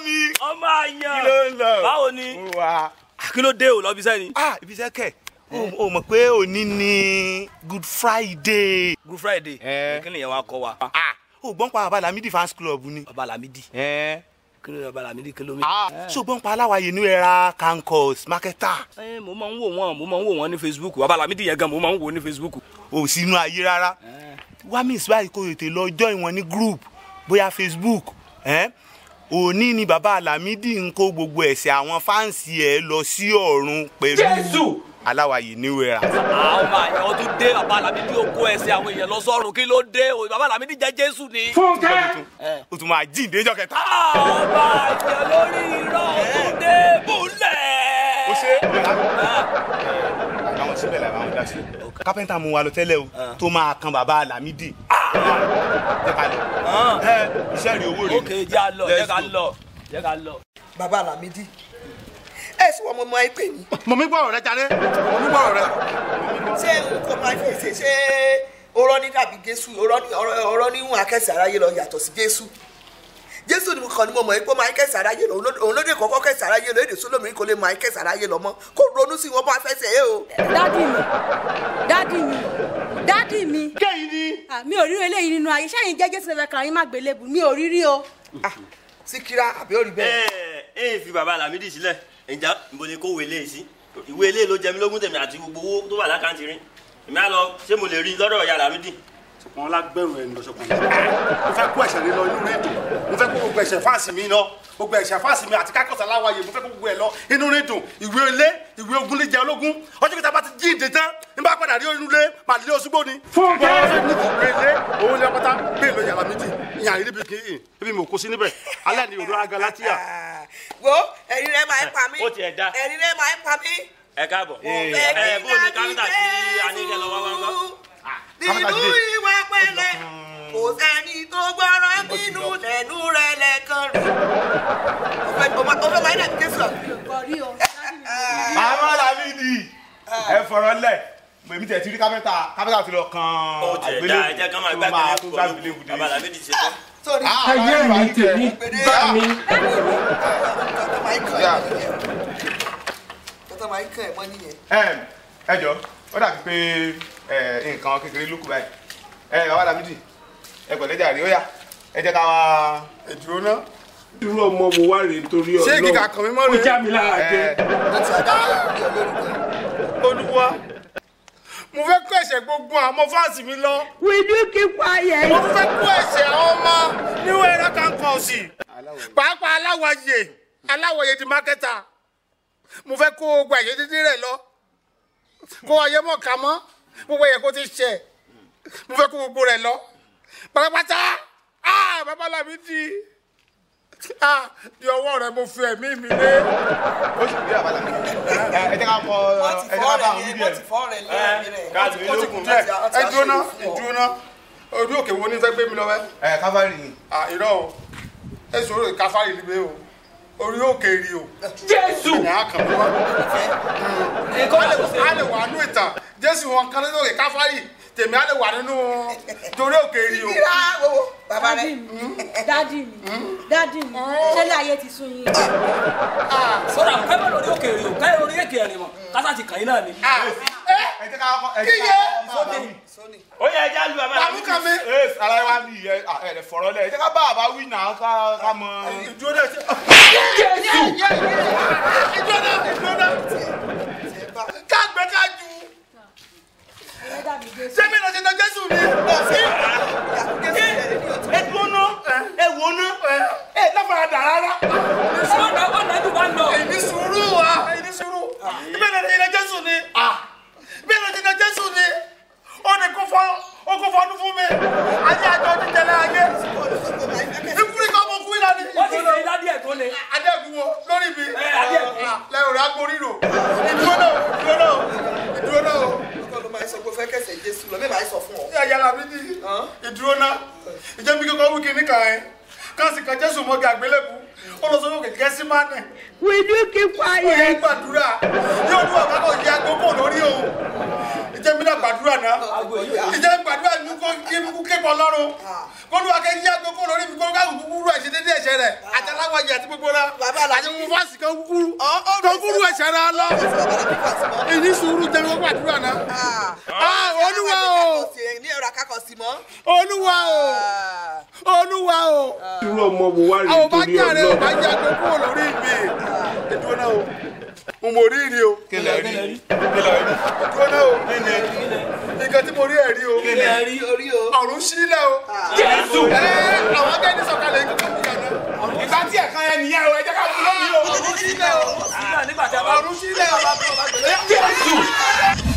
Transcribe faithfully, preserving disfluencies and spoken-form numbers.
mi. ọmọ àyàn. Kí ló ń lọ? Báwo ni? Wà. Kí ló dé o lọ bí sẹ́ni? Ah, ibi iṣẹ́ kẹ̀. O mọ̀ pé òní ni Good Friday. Good Friday. Eh. Kí ni ìyẹn wá kọ́ wa? Ah, o gbọ́n pa Baba Lamidi fans club ni. Baba Lamidi. Eh. Kí ni Baba Lamidi kí ló mi? Ah, so gbọ́n pa aláwàyè ní era cancus marketer. Eh, mo máa ń wò wọ́n, mo máa ń wò wọ́n ní Facebook. Baba Lamidi yẹn gan mo máa ń wò ní Facebook. O sínú ayé rárá. Wá miss báyìí kó tètè lọ join wọn ní group bóyá Facebook. Eh? Òní ni Baba Lamidi ń kó gbogbo ẹ̀ṣẹ̀ àwọn fáǹsì ẹ̀ lọ sí ọ̀run pẹ̀lú Jésù. aláwàyè ní era. Àwọn ọmọ àyàn ọdún dé Baba Lamidi ó kó ẹsẹ̀ àwọn èèyàn lọ sọ́run kí ló dé? Baba Lamidi jẹ́ Jésù ni. Fúnkẹ́. O tún máa jíǹde ọjọ́ kẹta. Ọba àjẹ́ lórí irọ́ ọdún dé búlẹ̀. O ṣe àwọn síbẹ̀ làwọn dá sí. Kápẹ́ntà mú wa lọ tẹ́lẹ̀ o tó máa kan Baba Lamidi. Jẹ́ ká lọ. Iṣẹ́ rí owó rẹ̀. Ok, jẹ́ ká lọ, jẹ́ ká lọ, jẹ́ ká lọ. Baba Lamidi ẹ sì wọ́n mọ ọmọ ẹgbẹ́ ni. Mo mi gbọ́rọ̀ rẹ jáde. Mo mi gbọ́rọ̀ rẹ. ṣé nǹkan máa ń ṣe ṣe ọ̀rọ̀ ní dàbí Jésù ọ̀rọ̀ ní ìhun akẹ́sì aráyé lọ yàtọ̀ sí Jésù. Jésù ni mo kàn ní mo mọ̀ pé máa ń kẹ́sì aráyé lọ òun ló dé kọ́kọ́ kẹ́sì aráyé lọ èdè Sólómì kò lè máa ń kẹ́sì aráyé lọ mọ́ kó ronú sí wọn bá fẹ́ ṣe é o. dádì mi dádì mi dádì mi. Kéyìn ni. mi ò rí eléyìí nínú ayé sẹ́yìn jẹ́ Jésù ẹ̀fẹ̀ kan yín má gbélébù mi ò rí rí o. Síkírá àbí ó rí bẹ́ẹ̀. ẹ ẹ fi Baba Lamidi sílẹ̀ ẹ̀já níbo ni kó wo eléyìí sí ìwé eléyìí ló jẹ mí lógún tèmi àti gbogbo owó tó wà lákàntì rí èmi á lọ ṣé mo lè rí lọ́dọ̀ ìyá Lamidi. Ṣùgbọ́n lágbẹ̀rún ẹni lọ́sọ̀kan mo fẹ́ kó ẹ̀ṣẹ̀ mi lọ inú rédíò mo fẹ́ kó gbogbo ẹ̀ṣẹ̀ fáàsì mi lọ gbogbo ẹ̀ṣẹ̀ fáàsì mi àti kákọ́sà láwàyè mo fẹ́ kó gbogbo ẹ̀ lọ inú rédíò ìwé ilé ìwé ogun lè jẹ ológun ọjọ́ kí ta bá ti jí ìdè tán ní bá padà rí inú ilé màá lé Òṣùgbó ni. fún bẹ́ẹ̀ ní ìwé ilé òun lè pátá bẹ́ẹ̀ lọ ìyá Lamidi ìyá yìí níbi kì í ibi mo kó sí níbẹ̀ alẹ́ ni òdo agalatia. wo ẹ̀rín rẹ̀ máa ń pa mí Ó tiẹ̀ dá. ẹ̀rín rẹ̀ máa ń pa mí. ẹ káàbọ̀ Mo ẹ fẹ́ bó ni káfíńtà tí a ní kẹ lọ wá wá ń gbọ́. nínú ìwà pẹ̀lẹ́ kò sẹ́ni tó gbọ́rọ̀ nínú lẹ́nu rẹ̀ lẹ́kàn rí. ọmọ ọmọ máa ń dẹ̀ Jésù. kò rí o dádì mi. Baba Lamidi ẹ fọ̀rọ̀ lẹ̀ èmi tẹ̀ ti rí kápẹ́ntà kápẹ́ntà ti lọ kan ó tiẹ̀ dá ẹ jẹ́ ká máa gbàgbé lẹ́kọ̀ọ́ Baba Lamidi ṣe tán. ayé mi tèmi bá mi. tọ́tọ́ máa ń kàn ẹ̀ mọ́ nìyẹn. Ẹ jọ ó dàbí pé nǹkan kékeré ló kù báyìí. Ẹ Baba Lamidi ẹ pẹ̀lẹ́ jàre ó yá ẹ jẹ́ ká wá. ẹ̀dúró náà. irú ọmọ wo wá rèé nítorí Ọlọ́run. ṣé kíkà kàn mí mọ́ rẹ̀. ó já mi lára jẹ. Olúwa mo fẹ́ kó ẹ̀ṣẹ̀ gbogbo àwọn fáǹsì mi lọ. will you keep quiet. mo fẹ́ kó ẹ̀ṣẹ̀ àwọn ọmọ níwọ̀n ẹ̀rọ kankọ̀ọ̀sì pàápàá aláwàyè aláwàyè di mákẹ́tà mo fẹ́ kó gbogbo ẹ̀yẹ dídí rẹ̀ lọ kó ayé mọ̀ ká mọ́ gbogbo ẹ̀yẹ kó ti ṣẹ̀ mo fẹ́ kó gbogbo rẹ̀ lọ pátápátá ah Baba Lamidi ah di ọwọ́ rẹ mo fi ẹ̀mí mi lé. Ó sì bí Baba Lamidi ẹ jẹ́ ká kọ ẹ jẹ́ ká bá àwọn bíbí ẹ̀. káàdì mi ló kún. ẹ dúró ná ẹ dúró ná orí òkè wo ni fẹ́ gbé mi lọ wẹ́. Ẹ káfárì ni. ah irọ́ o ẹ sọ̀rọ̀ káfárì níbẹ̀ o orí òkè rí o. Jésù. ìyá kan mi wá. a lè wà nínú ìtàn Jésù wọn kan nínú òkè káfárì tèmi á lè wà nínú torí òkè rí o. bàbá dádì rẹ. mi dádì mi dádì mi ṣé ilé ayé ti sún yín. Sọ́dà káyọ̀ lórí òkè rí o káyọ̀ lórí èkè ẹ̀rìn mọ̀ kásá ti kàn yín náà ni. Ẹ jẹ́ ká kọ ẹ jẹ́ ká kọ ó yẹ ẹja lu Baba Lamidi. Bàbá mi. ẹ ara wa ni ẹ ẹ lè fọ̀rọ̀ lẹ̀ ẹ jẹ́ ká bá àbá wí náà ká ká mọ. ìdúró náà ṣe. Jésù. ìdúró náà ìdúró náà ká gbẹ ká ju. ṣé mi lọ ṣe tán Jésù ni. Ẹ dúró ná ẹ wò ná ẹ láfara dà rárá. Sọ́dà ọ̀nà ìlú bá ń lọ. èyí sùúrù wa èyí sùúrù ìbéèrè ní ilẹ̀ Jésù ni ìbéèrè ní ilẹ̀ Jésù ni ó ní kó fọ́ ó kó fọ́nú fún mi ayé àjọ jíjẹlẹ ayé ìkúrí kan mo kú ìlànà. Wọ́n ti ṣe ìdádí ẹ̀ tó le. adẹ́gun wo lórí mi Adẹ́gun. lẹ́yìn rẹ̀ agbórí rò ìdúró náà ìdúró náà ìdúró náà o. ọkọ ló máa ń sọ pé fẹ́ kẹsẹ̀ Jésù lọ mẹ́bàá sọ fún ọ. Ìyá Lamidi ìdúró náà ìjẹ́ mi kíkọ́ wíkì níkà ẹ̀ káàsì kan Jésù mọ́gà àgbélébù ó lọ sọ́wọ́ kẹ̀kẹ́ sí mánì. will you keep ó yẹ quiet. gbàdúrà yóò ní ọ̀gá náà yẹ agbókò lórí o ìjẹ́ mi náà gbàdúrà náà ìjẹ́ gbàdúrà ní kó kí kú kékọ̀ọ́ lọ́rùn kó ló wá kẹ́ yí àgbo kó lórí mi kó ká kúkúrú ẹ̀ṣẹ̀ dédé ẹ̀ṣẹ̀ rẹ̀ àti aláwọ̀jẹ̀ àti gbogbo rẹ̀ àti mo fásitì kan kúkúrú kan kúkúrú ẹ̀ṣẹ̀ rẹ̀ lọ èyí sùúrù jẹ́ kó gbàdúrà náà. olúwa o olúwa o olúwa o irú ọmọ wo wá rí àwọn bá nítorí jáde ò bá Ọlọ́run. jẹ́ àgbo kó lórí mi ètò náà o mo mọ̀ rí rí o. kílẹ̀ rí ètò náà o nǹkan tí mo rí ẹ̀ rí o. kílẹ̀ rí orí o. ọ̀run sílẹ̀ o. Jésù. àwọn akẹ́ni sọ̀kalẹ̀ nǹkan tó yàrá. ìgbà tí ẹ̀kan yẹn nìyẹn o ẹ jẹ́ ká fún lómi o. ọ̀run sílẹ̀ o. nígbà tí a bá ọ̀run sílẹ̀ o. Jésù.